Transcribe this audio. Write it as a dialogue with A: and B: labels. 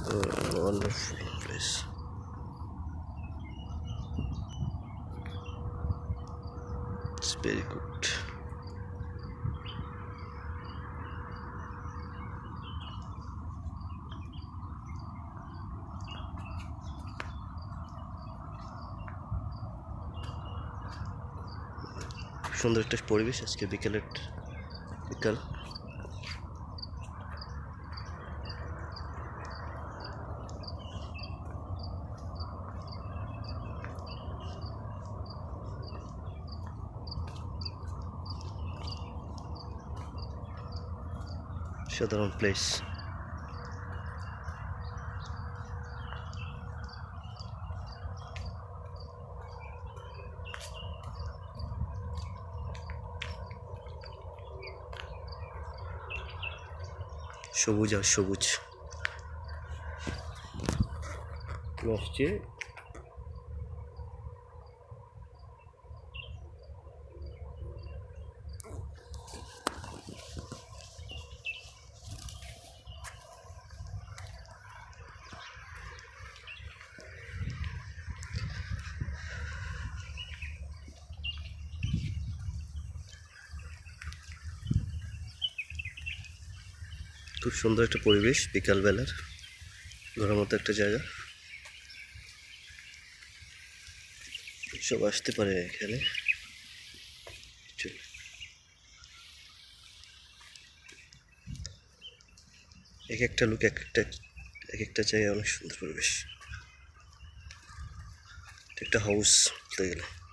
A: Wonderful place. It's very good. সুন্দর একটা পরিবেশ আজকে বিকাল সাধারণ প্লেস। সবুজ আর সবুজ আসছে। খুব সুন্দর একটা পরিবেশ, বিকালবেলার ঘোরার মতো একটা জায়গা। সব আসতে পারে এখানে। এক একটা লোক এক একটা জায়গায় অনেক সুন্দর পরিবেশ। একটা হাউস বলতে গেলে।